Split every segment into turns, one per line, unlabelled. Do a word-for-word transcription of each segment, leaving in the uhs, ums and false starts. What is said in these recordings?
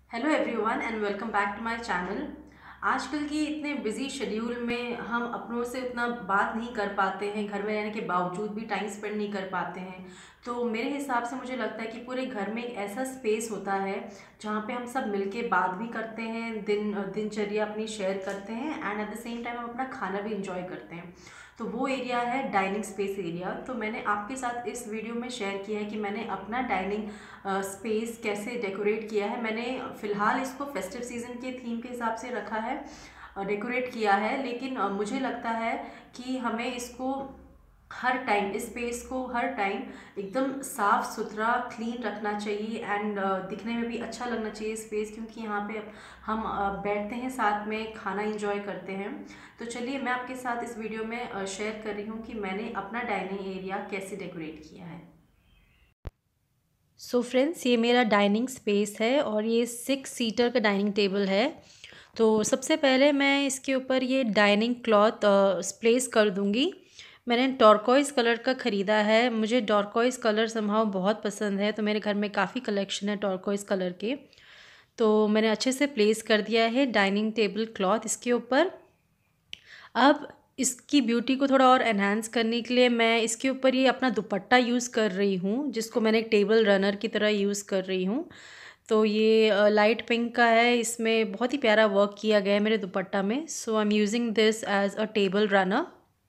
Hello everyone and welcome back to my channel. आजकल की इतने बिजी शेड्यूल में हम अपनों से उतना बात नहीं कर पाते हैं, घर में रहने के बावजूद भी टाइम स्पेंड नहीं कर पाते हैं। तो मेरे हिसाब से मुझे लगता है कि पूरे घर में एक ऐसा स्पेस होता है जहाँ पे हम सब मिलके बात भी करते हैं, दिन दिनचर्या अपनी शेयर करते हैं and at the same time हम अपना खाना भी इंजॉय करते हैं। तो वो एरिया है डाइनिंग स्पेस एरिया। तो मैंने आपके साथ इस वीडियो में शेयर किया है कि मैंने अपना डाइनिंग स्पेस कैसे डेकोरेट किया है। मैंने फ़िलहाल इसको फेस्टिव सीज़न के थीम के हिसाब से रखा है, डेकोरेट किया है, लेकिन अ, मुझे लगता है कि हमें इसको हर टाइम, इस स्पेस को हर टाइम एकदम साफ़ सुथरा क्लीन रखना चाहिए एंड दिखने में भी अच्छा लगना चाहिए स्पेस, क्योंकि यहाँ पे हम अ, बैठते हैं, साथ में खाना इंजॉय करते हैं। तो चलिए मैं आपके साथ इस वीडियो में शेयर कर रही हूँ कि मैंने अपना डाइनिंग एरिया कैसे डेकोरेट किया है। सो so फ्रेंड्स, ये मेरा डाइनिंग स्पेस है और ये सिक्स सीटर का डाइनिंग टेबल है। तो सबसे पहले मैं इसके ऊपर ये डाइनिंग क्लॉथ प्लेस कर दूँगी। मैंने टॉर्कोइज़ कलर का ख़रीदा है, मुझे टॉर्कोइज़ कलर समहाउ बहुत पसंद है, तो मेरे घर में काफ़ी कलेक्शन है टॉर्कोइज़ कलर के। तो मैंने अच्छे से प्लेस कर दिया है डाइनिंग टेबल क्लॉथ इसके ऊपर। अब इसकी ब्यूटी को थोड़ा और एनहांस करने के लिए मैं इसके ऊपर ये अपना दुपट्टा यूज़ कर रही हूँ, जिसको मैंने एक टेबल रनर की तरह यूज़ कर रही हूँ। तो ये लाइट पिंक का है, इसमें बहुत ही प्यारा वर्क किया गया है मेरे दुपट्टा में। So I am using this as a table runner.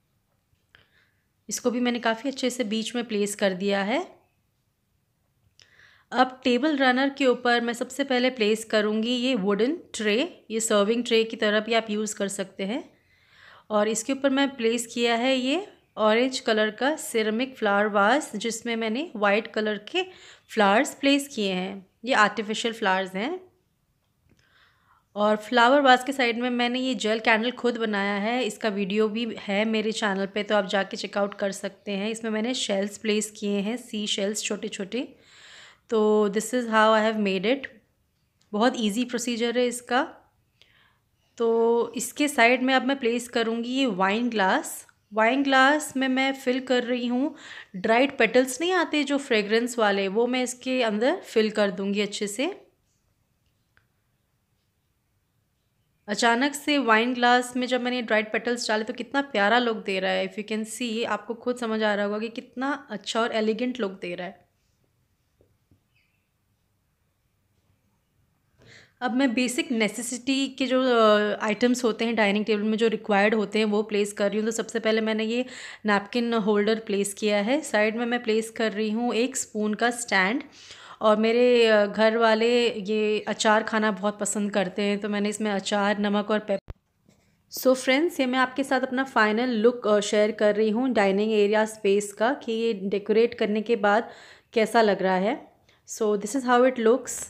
इसको भी मैंने काफ़ी अच्छे से बीच में प्लेस कर दिया है। अब टेबल रनर के ऊपर मैं सबसे पहले प्लेस करूँगी ये वुडन ट्रे। ये सर्विंग ट्रे की तरह भी आप यूज़ कर सकते हैं। और इसके ऊपर मैं प्लेस किया है ये ऑरेंज कलर का सिरेमिक फ्लावर वास, जिसमें मैंने वाइट कलर के फ्लावर्स प्लेस किए हैं। ये आर्टिफिशियल फ्लावर्स हैं। और फ्लावर वास के साइड में मैंने ये जेल कैंडल खुद बनाया है, इसका वीडियो भी है मेरे चैनल पे, तो आप जाके चेकआउट कर सकते हैं। इसमें मैंने शेल्स प्लेस किए हैं, सी शेल्स छोटे छोटे। तो this is how I have made it. बहुत इजी प्रोसीजर है इसका। तो इसके साइड में अब मैं प्लेस करूँगी ये वाइन ग्लास। वाइन ग्लास में मैं फ़िल कर रही हूँ ड्राइड पेटल्स नहीं आते जो फ्रेगरेंस वाले, वो मैं इसके अंदर फ़िल कर दूँगी अच्छे से। अचानक से वाइन ग्लास में जब मैंने ड्राइड पेटल्स डाले तो कितना प्यारा लुक दे रहा है। इफ़ यू कैन सी, आपको खुद समझ आ रहा होगा कि कितना अच्छा और एलिगेंट लुक दे रहा है। अब मैं बेसिक नेसेसिटी के जो आइटम्स होते हैं डाइनिंग टेबल में जो रिक्वायर्ड होते हैं वो प्लेस कर रही हूँ। तो सबसे पहले मैंने ये नैपकिन होल्डर प्लेस किया है। साइड में मैं प्लेस कर रही हूँ एक स्पून का स्टैंड। और मेरे अ, घर वाले ये अचार खाना बहुत पसंद करते हैं, तो मैंने इसमें अचार, नमक और पेपर। सो फ्रेंड्स, ये मैं आपके साथ अपना फाइनल लुक शेयर कर रही हूँ डाइनिंग एरिया स्पेस का, कि ये डेकोरेट करने के बाद कैसा लग रहा है। So this is how it looks.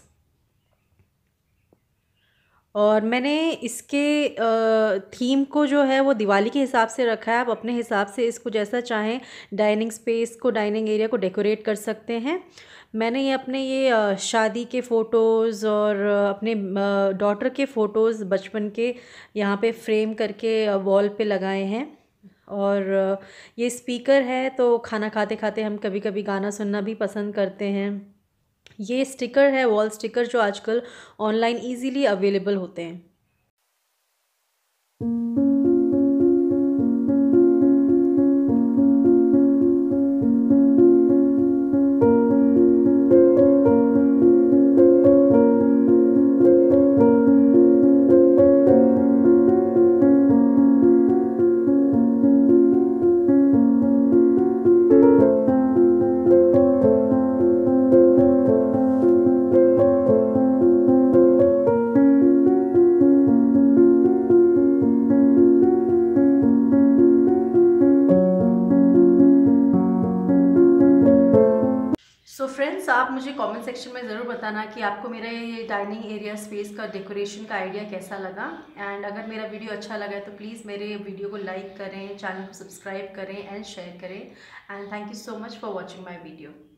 और मैंने इसके थीम को जो है वो दिवाली के हिसाब से रखा है। आप अपने हिसाब से इसको जैसा चाहें डाइनिंग स्पेस को, डाइनिंग एरिया को डेकोरेट कर सकते हैं। मैंने ये अपने ये अ, शादी के फ़ोटोज़ और अ, अपने डॉटर के फ़ोटोज़ बचपन के यहाँ पे फ्रेम करके वॉल पे लगाए हैं। और अ, ये स्पीकर है, तो खाना खाते खाते हम कभी कभी गाना सुनना भी पसंद करते हैं। ये स्टिकर है, वॉल स्टिकर, जो आजकल ऑनलाइन इजीली अवेलेबल होते हैं। सो so फ्रेंड्स, आप मुझे कमेंट सेक्शन में ज़रूर बताना कि आपको मेरा ये डाइनिंग एरिया स्पेस का डेकोरेशन का आइडिया कैसा लगा। एंड अगर मेरा वीडियो अच्छा लगा है तो प्लीज़ मेरे वीडियो को लाइक करें, चैनल को सब्सक्राइब करें एंड शेयर करें। And thank you so much for watching my video.